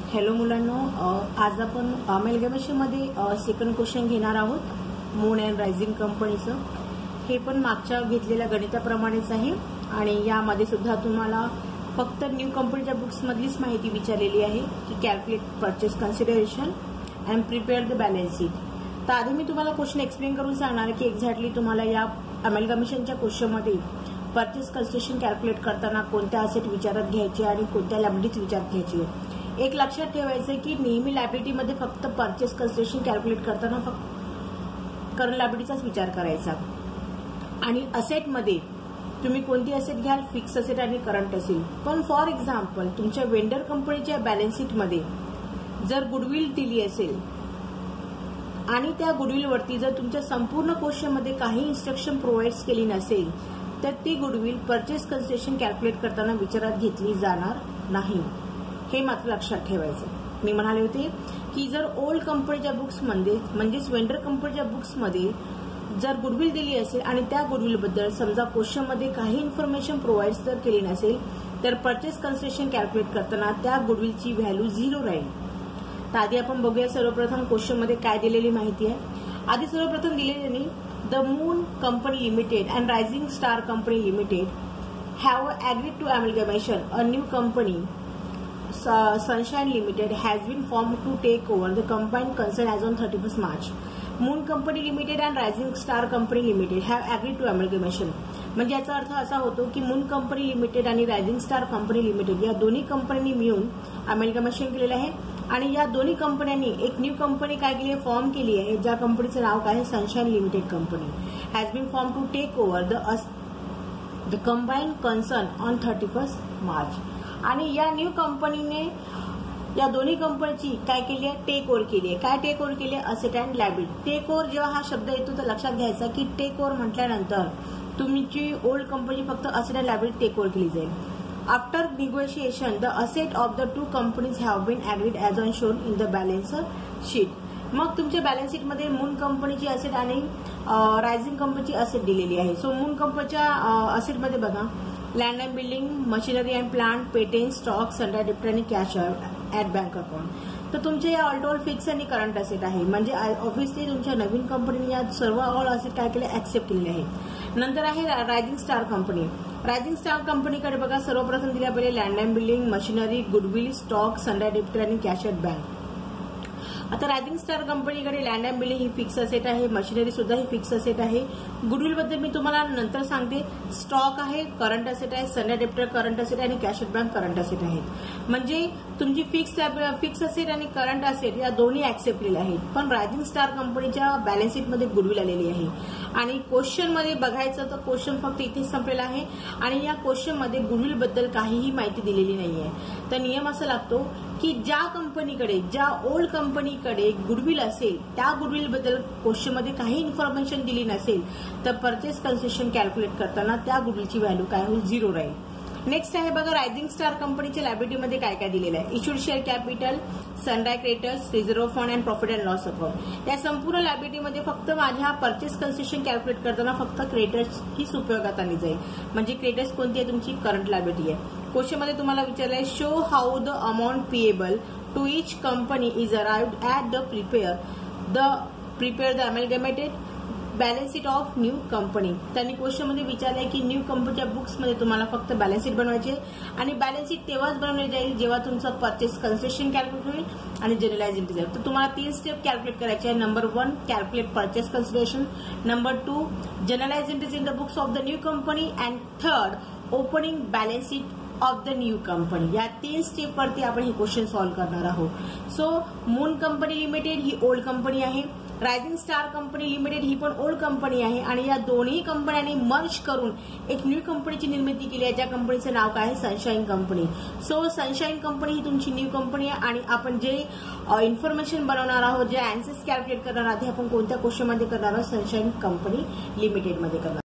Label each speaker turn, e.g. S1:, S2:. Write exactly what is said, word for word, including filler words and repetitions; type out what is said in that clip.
S1: Hello मुलांनो, आज आपण अमेलगमेशनमध्ये सेकंड क्वेश्चन घेणार आहोत मून अँड रायझिंग कंपनीचं. हे पण मागच्या घेतलेल्या गणिताप्रमाणेच आहे आणि यामध्ये सुद्धा तुम्हाला फक्त न्यू कंपनीच्या बुक्समधलीच माहिती विचारलेली आहे की calculate purchase consideration and prepare the balance sheet. तर आधी मी तुम्हाला क्वेश्चन एक्सप्लेन करून सांगणार की एक्झॅक्टली तुम्हाला या अमेलगमेशनच्या क्वेश्चनमध्ये परचेस कन्सिडरेशन कॅल्क्युलेट करताना कोणत्या असेट विचारात घ्यायचे आणि कोणत्या लायबिलिटीज विचारात घ्यायची. एक लक्षात ठेवायचं की नेहमी लायबिलिटीमध्ये फक्त परचेस कन्सिडरेशन कॅल्क्युलेट करताना फक्त करंट लायबिलिटीचाच विचार करायचा आणि असेटमध्ये तुम्ही कोणती असेट घ्याल, फिक्स असेट आणि करंट असेल. पण फॉर एक्झाम्पल तुमच्या वेंडर कंपनीच्या बॅलन्स शीटमध्ये जर गुडविल दिली असेल आणि त्या गुडविलवरती जर तुमच्या संपूर्ण क्वेश्चनमध्ये काही इन्स्ट्रक्शन प्रोव्हाइड केली नसेल तर ती गुडविल परचेस कन्सिडरेशन कॅल्क्युलेट करताना विचारात घेतली जाणार नाही. हे मात्र लक्षात ठेवायचं. मी म्हणाले होते की जर ओल्ड कंपनीच्या बुक्समध्ये म्हणजेच वेंडर कंपनीच्या बुक्समध्ये जर गुडविल दिली असेल आणि त्या गुडविलबद्दल समजा क्वेश्चनमध्ये काही इन्फॉर्मेशन प्रोव्हाइड जर केली नसेल तर परचेस कन्सिडरेशन कॅल्क्युलेट करताना त्या गुडविलची व्हॅल्यू झिरो राहील. तर आधी आपण बघूया सर्वप्रथम क्वेश्चनमध्ये काय दिलेली माहिती आहे. आधी सर्वप्रथम दिलेली the Moon Company Limited and Rising Star Company Limited have agreed to amalgamation a new company Sunshine Limited has been formed to take over the combined concern as on thirty-first March. Moon Company Limited and Rising Star Company Limited have agreed to amalgamation. म्हणजे याचा अर्थ असा होतो की Moon Company Limited आणि Rising Star Company Limited या दोन्ही कंपन्यांनी मिळून अमेलगमेशन केलेलं आहे आणि या दोन्ही कंपन्यांनी एक न्यू कंपनी काय केली आहे, फॉर्म केली आहे, ज्या कंपनीचं नाव काय आहे, Sunshine Limited company has been form to take over the the combined concern on thirty first March. आणि या न्यू कंपनीने या दोन्ही कंपनीची काय केली आहे, टेक ओव्हर केली आहे. काय टेक ओव्हर केली आहे, asset and liability. Take over जेव्हा हा शब्द येतो तर लक्षात घ्यायचा की टेक ओव्हर म्हटल्यानंतर तुमची ओल्ड कंपनी फक्त asset and liability take over केली जाईल. After negotiation the asset of the two companies have been agreed as on shown in the balance sheet. मग तुमच्या बॅलन्स शीटमध्ये मून कंपनीची असेट आणि रायझिंग कंपनीची असेट दिलेली आहे. सो मून कंपनीच्या असेटमध्ये बघा land and building, machinery and plant, patent, stock, sundry डिप्ट आणि कॅश ऍट बँक अकाउंट. तर तुमचे या ऑल टोल फिक्स आणि करंट असेट आहे. म्हणजे ऑब्व्हियसली तुमच्या नवीन कंपनीने या सर्व ऑल असेट काय केले, ऍक्सेप्ट केलेले आहेत. नंतर आहे Rising Star company. Rising Star कंपनीकडे बघा सर्वप्रथम दिल्या पहिले land and building, machinery, goodwill, stock, sundry डिप्ट आणि कॅश ऍट बँक. आता रायझिंग स्टार कंपनीकडे लँड अँड बिल्डिंग ही फिक्स असेट आहे, मशिनरी सुद्धा ही फिक्स असेट आहे. गुडविल बद्दल मी तुम्हाला नंतर सांगते. स्टॉक आहे, करंट असेट आहे, सन्डा डिप्ट करंट असेट आणि cash at bank current asset आहेत. म्हणजे तुमची फिक्स फिक्स असेट आणि करंट असेट या दोन्ही ऍक्सेप्ट केलेल्या आहेत. पण रायझिंग स्टार कंपनीच्या बॅलन्स शीटमध्ये गुडविल आलेली आहे आणि क्वेश्चनमध्ये बघायचं तर क्वेश्चन फक्त इथेच संपलेला आहे आणि या क्वेश्चनमध्ये गुडविल बद्दल काहीही माहिती दिलेली नाहीये. तर नियम असा लागतो की ज्या कंपनीकडे ज्या ओल्ड कंपनीकडे गुडविल असेल त्या गुडविल बद्दल क्वेश्चनमध्ये काही इन्फॉर्मेशन दिली नसेल तर परचेस कन्सिडरेशन कॅल्क्युलेट करताना त्या गुडविलची व्हॅल्यू काय होईल, झिरो राहील. नेक्स्ट आहे बघा रायझिंग स्टार कंपनीच्या लायबिलिटीमध्ये काय काय दिलेलं आहे. Issued share capital, sundry creditors, reserve fund and profit and loss account. या संपूर्ण लायबिलिटीमध्ये फक्त माझ्या परचेस कन्सिडरेशन कॅल्क्युलेट करताना फक्त क्रेडिटर्स हीच उपयोगात आणली जाईल. म्हणजे क्रेडिटर्स कोणती आहे, तुमची करंट लायबिलिटी आहे. क्वेश्चनमध्ये तुम्हाला विचारलंय show how the amount payable to each company is arrived at the prepare the prepare the amalgamated balance sheet of new company. त्यांनी क्वेश्चनमध्ये विचारलंय की न्यू कंपनीच्या बुक्समध्ये तुम्हाला फक्त बॅलन्स शीट बनवायची आहे आणि बॅलन्स शीट तेव्हाच बनवली जाईल जेव्हा तुमचं परचेस कन्सिडरेशन कॅल्क्युलेट होईल आणि जनरलाइज इंटरेस्ट जाईल. तर तुम्हाला तीन स्टेप कॅल्क्युलेट करायचे आहे. Number one calculate purchase consideration, number two generalise interest in the books of the new company and third opening balance sheet of the new company. या तीन स्टेपवरती आपण हे क्वेश्चन सॉल्व्ह करणार आहोत. सो मून कंपनी लिमिटेड ही old company आहे, Rising Star Company Limited ही पण ओल्ड कंपनी आहे आणि या दोन्ही कंपन्यांनी मर्ज करून एक न्यू कंपनीची निर्मिती केली आहे ज्या कंपनीचं नाव काय आहे, Sunshine Company. So Sunshine Company ही तुमची न्यू कंपनी आहे आणि आपण जे इन्फॉर्मेशन बनवणार आहोत, जे अँसर्स कॅल्क्युलेट करणार आहोत, आपण कोणत्या क्वेश्चनमध्ये करणार आहोत, सनशाईन कंपनी लिमिटेडमध्ये करणार.